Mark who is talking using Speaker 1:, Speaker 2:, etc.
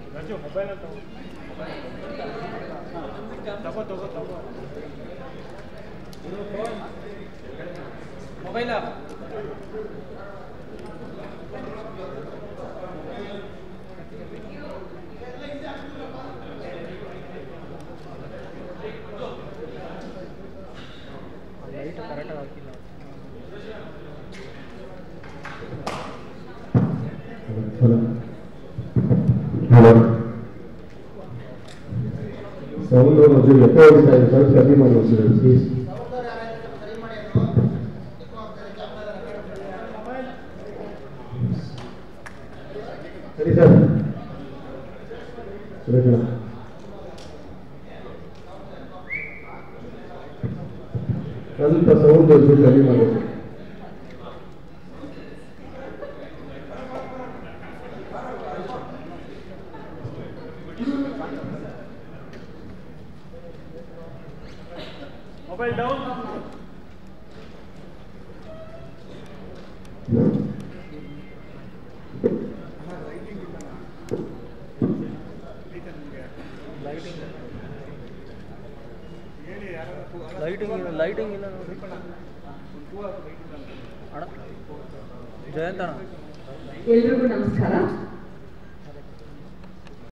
Speaker 1: Mobile mobile light ಕರೆಕ್ಟಾಗಿ ಹಾಕಿಲ್ಲ.
Speaker 2: Sound ಒಂದು ಎಕೋ ಹೊಡಿತಾ ಇದೆ, ಸ್ವಲ್ಪ ಕಮ್ಮಿ ಮಾಡಿ ಪ್ಲೀಸ್. ಸರಿ ಸರ್, ಸುರೇಶ್ ಸ್ವಲ್ಪ ಸೌಂಡ್ ಒಂದು ಕಮ್ಮಿ ಮಾಡಬೇಕು.
Speaker 1: Mobile down. ಲೈಟಿಂಗ್ ಇಲ್ಲ ನೋಡ್ರಿ ಅಣ್ಣ. ಜಯಂತ
Speaker 3: ಎಲ್ರಿಗೂ ನಮಸ್ಕಾರ.